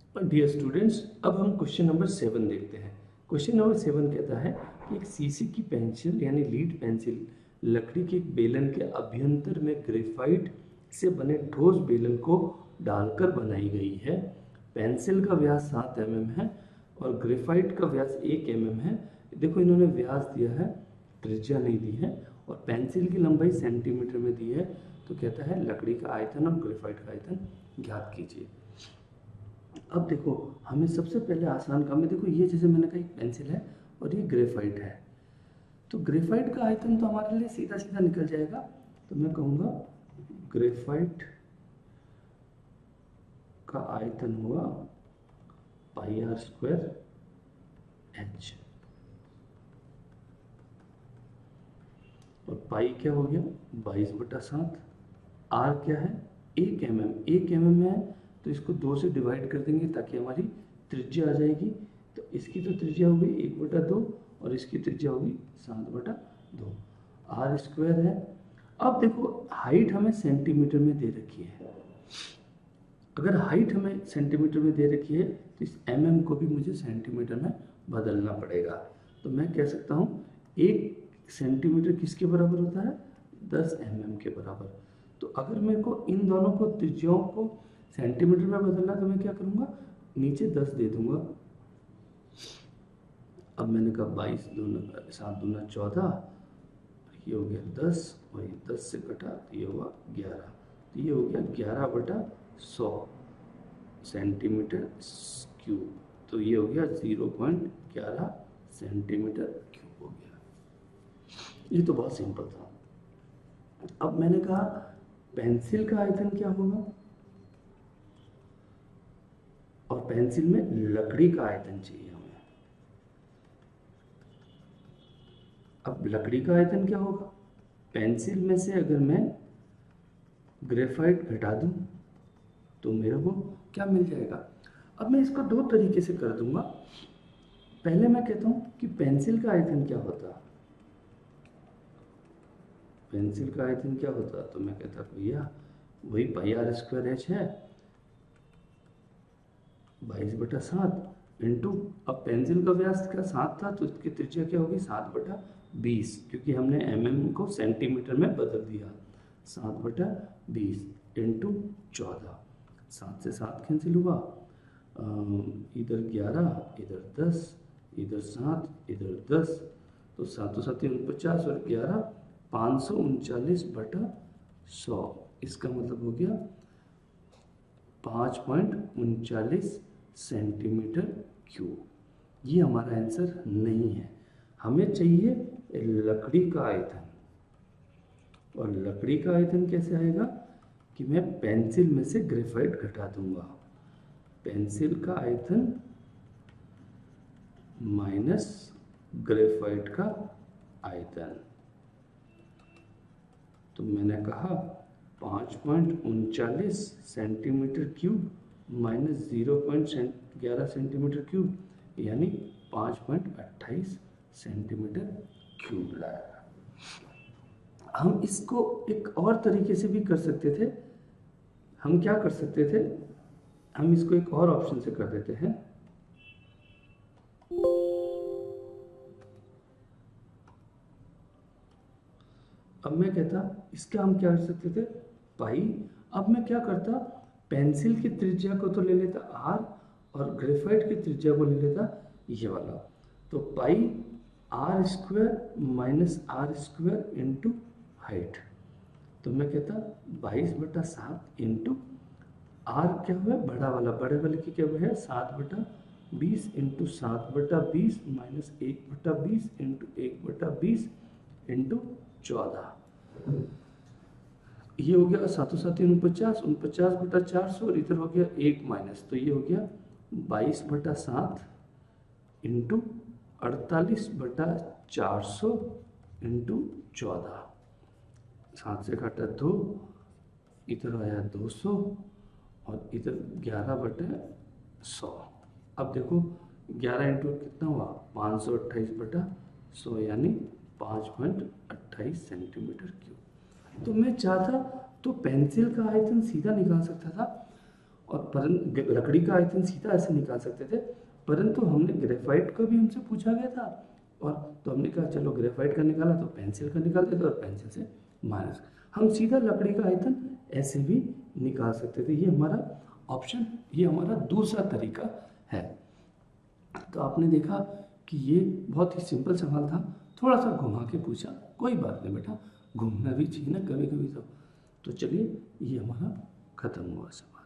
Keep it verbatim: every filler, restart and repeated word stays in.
Dear students, अब हम question number seven देखते हैं। क्वेश्चन नंबर सेवन कहता है कि एक सीसी की पेंसिल यानी लीड पेंसिल लकड़ी के एक बेलन के अभ्यंतर में ग्रेफाइट से बने ठोस बेलन को डालकर बनाई गई है। पेंसिल का व्यास सात एम एम है और ग्रेफाइट का व्यास एक एम एम है। देखो इन्होंने व्यास दिया है, त्रिज्या नहीं दी है, और पेंसिल की लंबाई सेंटीमीटर में दी है। तो कहता है लकड़ी का आयतन और ग्रेफाइट का आयतन ज्ञात कीजिए। अब देखो हमें सबसे पहले आसान काम है। देखो ये जैसे मैंने कहा एक पेंसिल है और ये ग्रेफाइट है, तो ग्रेफाइट का आयतन तो हमारे लिए सीधा सीधा निकल जाएगा। तो मैं कहूँगा ग्रेफाइट का आयतन हुआ पाई आर स्क्वायर एच, और पाई क्या हो गया बाईस बटा सात। आर क्या है एक एम एम, एक एम एम में है तो इसको दो से डिवाइड कर देंगे ताकि हमारी त्रिज्या आ जाएगी। तो इसकी तो त्रिज्या होगी एक बटा दो और इसकी त्रिज्या होगी सात बटा दो। आर स्क्वायर है। अब देखो हाइट हमें सेंटीमीटर में दे रखी है। अगर हाइट हमें सेंटीमीटर में दे रखी है तो इस एम एम को भी मुझे सेंटीमीटर में बदलना पड़ेगा। तो मैं कह सकता हूँ एक सेंटीमीटर किसके बराबर होता है दस एम एम के बराबर। तो अगर मेरे को इन दोनों को त्रिज्याओं को सेंटीमीटर में बदलना तो मैं क्या करूँगा नीचे दस दे दूंगा। अब मैंने कहा बाईस दूना सात दूना चौदह, ये हो गया दस, और ये दस से कटा तो ये हुआ ग्यारह। तो ये हो गया ग्यारह बटा सौ सेंटीमीटर क्यूब। तो ये हो गया जीरो पॉइंट ग्यारह सेंटीमीटर क्यूब हो गया। ये तो बहुत सिंपल था। अब मैंने कहा पेंसिल का आयतन क्या होगा, और पेंसिल में लकड़ी का आयतन चाहिए हमें। अब लकड़ी का आयतन क्या होगा, पेंसिल में से अगर मैं ग्रेफाइट घटा दूं तो मेरे को क्या मिल जाएगा। अब मैं इसको दो तरीके से कर दूंगा। पहले मैं कहता हूं कि पेंसिल का आयतन क्या होता, पेंसिल का आयतन क्या होता, तो मैं कहता भैया वही पाई आर स्क्वायर एच है बाईस बटा सात इंटू, अब पेंसिल का व्यास का सात था तो इसकी त्रिज्या क्या होगी सात बटा बीस, क्योंकि हमने एम एम को सेंटीमीटर में बदल दिया। सात बटा बीस इंटू चौदह, सात से सात कैंसिल हुआ, इधर ग्यारह इधर दस इधर सात इधर दस, तो सातों सात उनपचास और ग्यारह पाँच सौ उनचालीस बटा सौ। इसका मतलब हो गया पाँच पॉइंट उनचालीस सेंटीमीटर क्यूब। ये हमारा आंसर नहीं है, हमें चाहिए लकड़ी का आयतन। और लकड़ी का आयतन कैसे आएगा कि मैं पेंसिल में से ग्रेफाइट घटा दूंगा। पेंसिल का आयतन माइनस ग्रेफाइट का आयतन, तो मैंने कहा पाँच पॉइंट उनचालीस centimetre cube minus zero point ग्यारह सेंटीमीटर क्यूब, यानी पाँच पॉइंट अट्ठाईस सेंटीमीटर क्यूब लाया। हम इसको एक और तरीके से भी कर सकते थे। हम क्या कर सकते थे, हम इसको एक और ऑप्शन से कर देते हैं। अब मैं कहता इसका हम क्या कर सकते थे पाई। अब मैं क्या करता पेंसिल की त्रिज्या को तो ले लेता आर और ग्रेफाइट की त्रिज्या को ले लेता ये वाला। तो pi R square minus R square into height, तो मैं कहता बाईस बटा सात इंटू आर क्या हुआ बड़ा वाला, बड़े वाले की क्या हुआ है सात बटा बीस इंटू सात बटा बीस माइनस एक बटा बीस इंटू एक बटा बीस इंटू चौदह। ये हो गया सातों सात उनपचास, उनपचास बटा चार सौ, और इधर हो गया एक माइनस, तो ये हो गया बाईस बटा सात इंटू अड़तालीस बटा चार सौ इंटू चौदह। सात से काटा दो, इधर आया दो सौ और इधर ग्यारह बटे सौ। अब देखो ग्यारह इंटू कितना हुआ पाँच सौ अट्ठाईस बटा सौ, यानी पाँच पॉइंट अट्ठाईस सेंटीमीटर क्यूब। तो मैं चाहता तो पेंसिल का आयतन सीधा निकाल सकता था और परंतु लकड़ी का आयतन सीधा ऐसे निकाल सकते थे, परंतु हमने ग्रेफाइट का भी हमसे पूछा गया था, और तो हमने कहा चलो ग्रेफाइट का निकाला तो पेंसिल का निकाल देते, और पेंसिल से माइनस। हम सीधा लकड़ी का आयतन ऐसे भी निकाल सकते थे। ये हमारा ऑप्शन, ये हमारा दूसरा तरीका है। तो आपने देखा कि ये बहुत ही सिंपल सवाल था, थोड़ा सा घुमा के पूछा, कोई बात नहीं बेटा, घूमना भी चाहिए ना कभी कभी तो। तो चलिए, ये हमारा खत्म हुआ सवाल।